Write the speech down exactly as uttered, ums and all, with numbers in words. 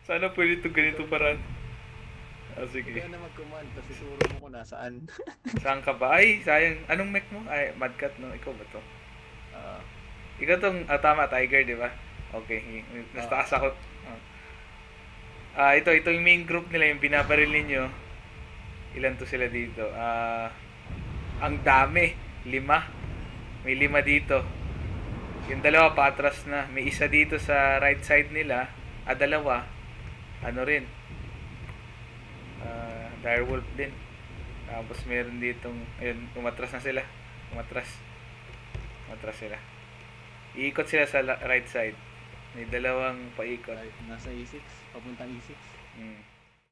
Sana pwede ito ganito paraan. Ah, Huwag sige. ka na mag-command, tapos ituro mo kung nasaan. Saan ka ba? Ay, sayang. Anong mech mo? Ay, Madcat, no? Ikaw ba to? Ah, Ikaw tong, ah, tama, Tiger, di ba? Okay, nasa ah, taas ako. Ah, Ah, ito, ito yung main group nila, yung binabaril ninyo. Ilan to sila dito? Ah, ang dami. Lima. May lima dito. Yung dalawa patras na. May isa dito sa right side nila. Ah, dalawa. Ano rin. Ah, direwolf din. Tapos meron ditong, ayun, umatras na sila. Umatras. Umatras sila. Iikot sila sa la- right side. May dalawang paikot. right, nasa E six, papuntang E six. Hmm.